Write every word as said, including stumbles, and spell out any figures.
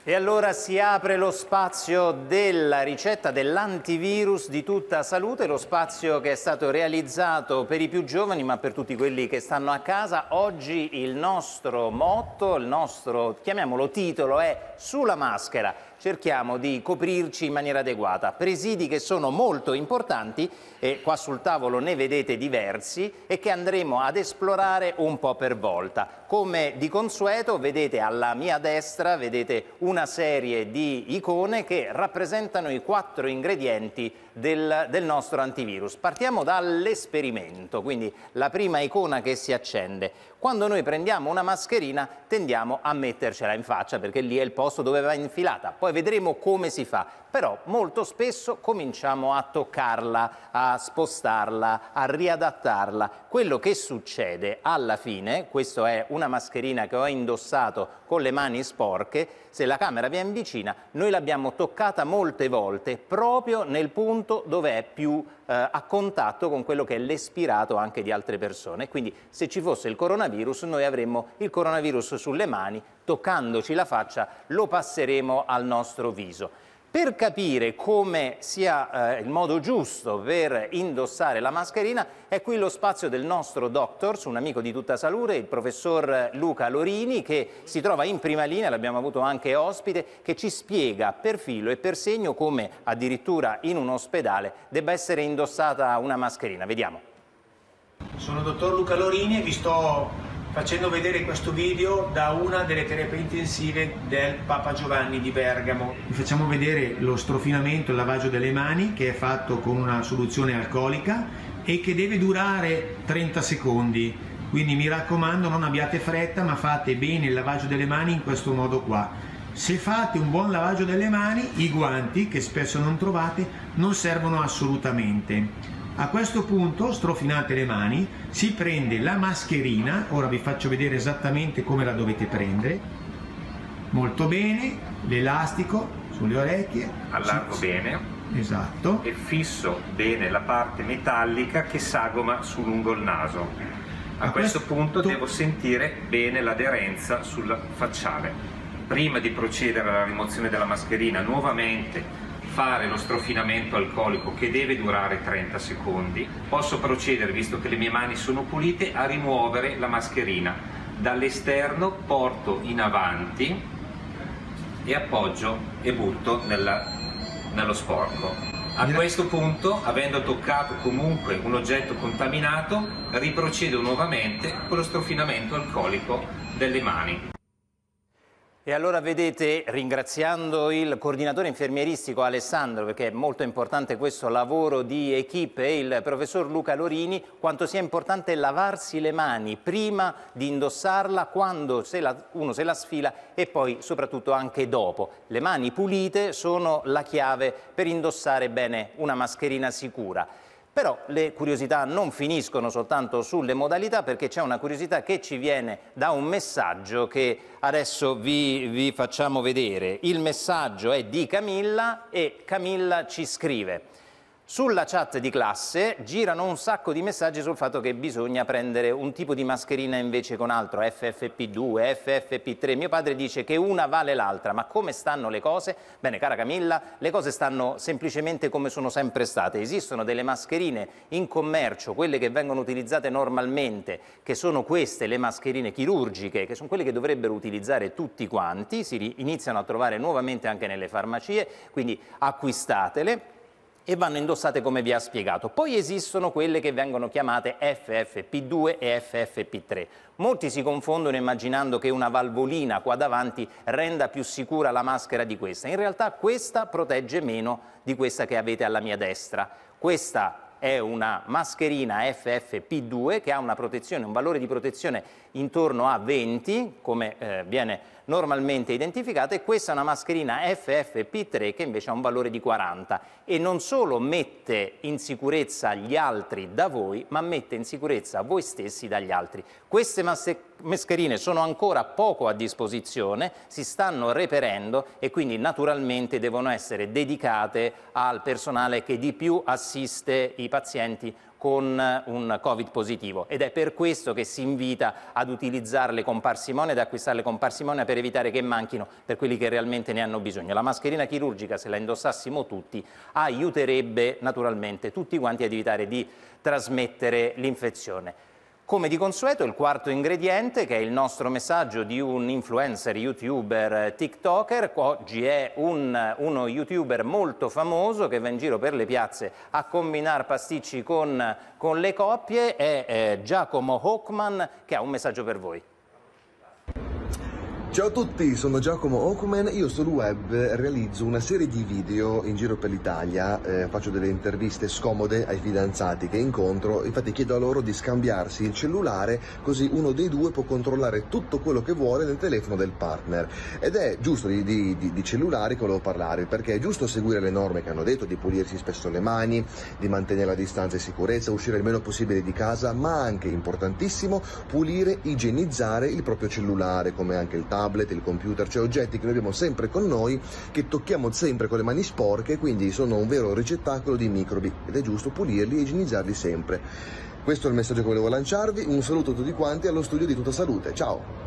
E allora si apre lo spazio della ricetta dell'antivirus di Tutta Salute, lo spazio che è stato realizzato per i più giovani ma per tutti quelli che stanno a casa. Oggi il nostro motto, il nostro, chiamiamolo titolo, è Sulla maschera. Cerchiamo di coprirci in maniera adeguata. Presidi che sono molto importanti e qua sul tavolo ne vedete diversi e che andremo ad esplorare un po' per volta. Come di consueto vedete alla mia destra vedete una serie di icone che rappresentano i quattro ingredienti del, del nostro antivirus. Partiamo dall'esperimento, quindi la prima icona che si accende. Quando noi prendiamo una mascherina tendiamo a mettercela in faccia perché lì è il posto dove va infilata. Poi vedremo come si fa, però molto spesso cominciamo a toccarla, a spostarla, a riadattarla. Quello che succede alla fine, questa è una mascherina che ho indossato con le mani sporche, se la camera viene vicina, noi l'abbiamo toccata molte volte proprio nel punto dove è più eh, a contatto con quello che è l'espirato anche di altre persone. Quindi se ci fosse il coronavirus, noi avremmo il coronavirus sulle mani, toccandoci la faccia lo passeremo al nostro viso. Per capire come sia eh, il modo giusto per indossare la mascherina è qui lo spazio del nostro Doctors, un amico di Tutta Salute, il professor Luca Lorini, che si trova in prima linea, l'abbiamo avuto anche ospite, che ci spiega per filo e per segno come addirittura in un ospedale debba essere indossata una mascherina. Vediamo. Sono il dottor Luca Lorini e vi sto facendo vedere questo video da una delle terapie intensive del Papa Giovanni di Bergamo. Vi facciamo vedere lo strofinamento, il lavaggio delle mani, che è fatto con una soluzione alcolica e che deve durare trenta secondi. Quindi mi raccomando, non abbiate fretta, ma fate bene il lavaggio delle mani in questo modo qua. Se fate un buon lavaggio delle mani, i guanti, che spesso non trovate, non servono assolutamente. A questo punto strofinate le mani, si prende la mascherina, ora vi faccio vedere esattamente come la dovete prendere, molto bene, l'elastico sulle orecchie, allargo sì, bene, esatto, e fisso bene la parte metallica che sagoma su lungo il naso. A, a questo, questo punto devo sentire bene l'aderenza sul facciale. Prima di procedere alla rimozione della mascherina, nuovamente fare lo strofinamento alcolico che deve durare trenta secondi, posso procedere, visto che le mie mani sono pulite, a rimuovere la mascherina. Dall'esterno porto in avanti e appoggio e butto nella, nello sporco. A questo punto, avendo toccato comunque un oggetto contaminato, riprocedo nuovamente con lo strofinamento alcolico delle mani. E allora vedete, ringraziando il coordinatore infermieristico Alessandro, perché è molto importante questo lavoro di equipe, e il professor Luca Lorini, quanto sia importante lavarsi le mani prima di indossarla, quando se la, uno se la sfila e poi soprattutto anche dopo. Le mani pulite sono la chiave per indossare bene una mascherina sicura. Però le curiosità non finiscono soltanto sulle modalità, perché c'è una curiosità che ci viene da un messaggio che adesso vi, vi facciamo vedere. Il messaggio è di Camilla e Camilla ci scrive: sulla chat di classe girano un sacco di messaggi sul fatto che bisogna prendere un tipo di mascherina invece con altro, F F P due, F F P tre. Mio padre dice che una vale l'altra, ma come stanno le cose? Bene, cara Camilla, le cose stanno semplicemente come sono sempre state. Esistono delle mascherine in commercio, quelle che vengono utilizzate normalmente, che sono queste, le mascherine chirurgiche, che sono quelle che dovrebbero utilizzare tutti quanti, si iniziano a trovare nuovamente anche nelle farmacie, quindi acquistatele e vanno indossate come vi ha spiegato. Poi esistono quelle che vengono chiamate F F P due e F F P tre. Molti si confondono immaginando che una valvolina qua davanti renda più sicura la maschera di questa. In realtà questa protegge meno di questa che avete alla mia destra. Questa è una mascherina F F P due che ha una protezione, un valore di protezione intorno a venti, come eh, viene normalmente identificata, e questa è una mascherina F F P tre che invece ha un valore di quaranta e non solo mette in sicurezza gli altri da voi, ma mette in sicurezza voi stessi dagli altri. Queste mascherine sono ancora poco a disposizione, si stanno reperendo e quindi naturalmente devono essere dedicate al personale che di più assiste i pazienti con un Covid positivo, ed è per questo che si invita ad utilizzarle con parsimonia, ad acquistarle con parsimonia per evitare che manchino per quelli che realmente ne hanno bisogno. La mascherina chirurgica, se la indossassimo tutti, aiuterebbe naturalmente tutti quanti ad evitare di trasmettere l'infezione. Come di consueto, il quarto ingrediente, che è il nostro messaggio di un influencer, youtuber, tiktoker. Oggi è un, uno youtuber molto famoso che va in giro per le piazze a combinare pasticci con, con le coppie, è eh, Giacomo Hochman, che ha un messaggio per voi. Ciao a tutti, sono Giacomo Hochman, io sul web realizzo una serie di video in giro per l'Italia, eh, faccio delle interviste scomode ai fidanzati che incontro, infatti chiedo a loro di scambiarsi il cellulare così uno dei due può controllare tutto quello che vuole nel telefono del partner. Ed è giusto di, di, di, di cellulari che volevo parlare, perché è giusto seguire le norme che hanno detto, di pulirsi spesso le mani, di mantenere la distanza e sicurezza, uscire il meno possibile di casa, ma anche, importantissimo, pulire, igienizzare il proprio cellulare, come anche il tablet, il computer, cioè oggetti che noi abbiamo sempre con noi, che tocchiamo sempre con le mani sporche, quindi sono un vero ricettacolo di microbi ed è giusto pulirli e igienizzarli sempre. Questo è il messaggio che volevo lanciarvi, un saluto a tutti quanti allo studio di Tutta Salute, ciao!